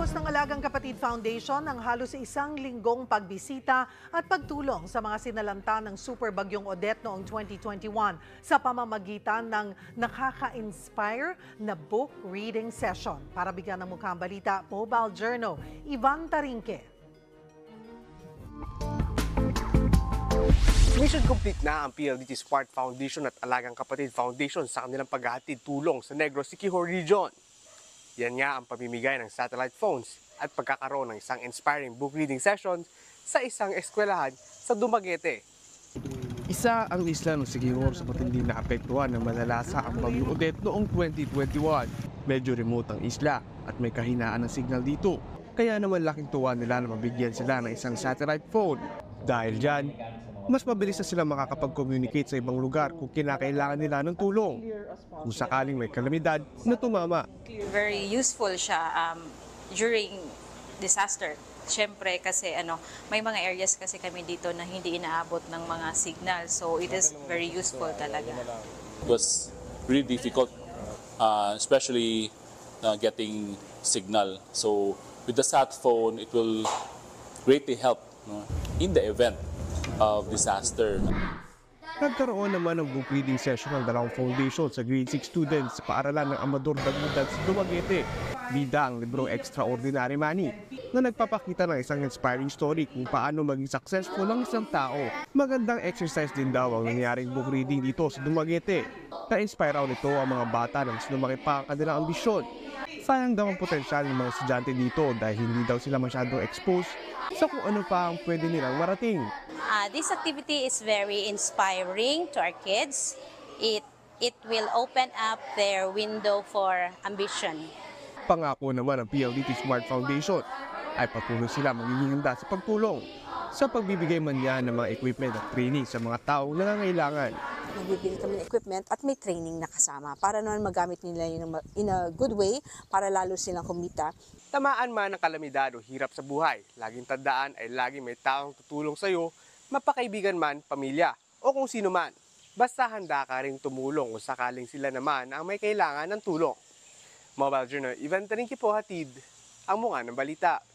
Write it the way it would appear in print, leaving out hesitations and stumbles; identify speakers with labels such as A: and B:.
A: Inutos ng Alagang Kapatid Foundation ang halos isang linggong pagbisita at pagtulong sa mga sinalanta ng Super Bagyong Odette noong 2021 sa pamamagitan ng nakaka-inspire na book reading session. Para bigyan ng mukhang balita, Mobile Journal, Ivan Tarinque.
B: Mission complete na ang PLDT Smart Foundation at Alagang Kapatid Foundation sa kanilang paghahatid tulong sa Negros Siquijor Region. Yan nga ang pamimigay ng satellite phones at pagkakaroon ng isang inspiring book reading session sa isang eskwelahan sa Dumaguete.
C: Isa ang isla ng Siquijor sa matinding naapektuhan ng malalasa ang Bagyong Odette noong 2021. Medyo remote ang isla at may kahinaan ng signal dito. Kaya naman laking tuwa nila na mabigyan sila ng isang satellite phone. Dahil dyan, mas mabilis na sila makakapag-communicate sa ibang lugar kung kinakailangan nila ng tulong. Kung sakaling may kalamidad na tumama.
D: Very useful siya during disaster. Siyempre kasi may mga areas kasi kami dito na hindi inaabot ng mga signal. So it is very useful talaga.
E: It was really difficult, especially getting signal. So with the sat phone, it will greatly help in the event of disaster.
C: Nagkaroon naman ng book reading session ng dalawang foundation sa grade 6 students sa paaralan ng Amador Dagudan sa Dumaguete. Bida ang librong Extraordinary Money na nagpapakita ng isang inspiring story kung paano maging successful ang isang tao. Magandang exercise din daw ang nangyaring book reading dito sa Dumaguete. Na-inspire raw nito ang mga bata na mas lumaki pa ang kanilang ambisyon. Sayang daw ang potensyal ng mga estudyante dito dahil hindi daw sila masyadong exposed sa kung ano pa ang pwede nilang marating.
F: This activity is very inspiring to our kids. It will open up their window for ambition.
C: Pangako naman ng PLDT Smart Foundation ay patuloy sila magiging handa sa pagtulong sa pagbibigay man yan ng mga equipment at training sa mga taong nangangailangan.
G: Nagbibili kami ng equipment at may training na kasama para naman magamit nila yun in a good way para lalo silang kumita.
B: Tamaan man ng kalamidad o hirap sa buhay, laging tandaan ay laging may taong tutulong sa iyo, mapakaibigan man, pamilya o kung sino man. Basta handa ka ring tumulong kung sakaling sila naman ang may kailangan ng tulong. Mobile Journal, Ivan Tarinque po hatid ang mga ng balita.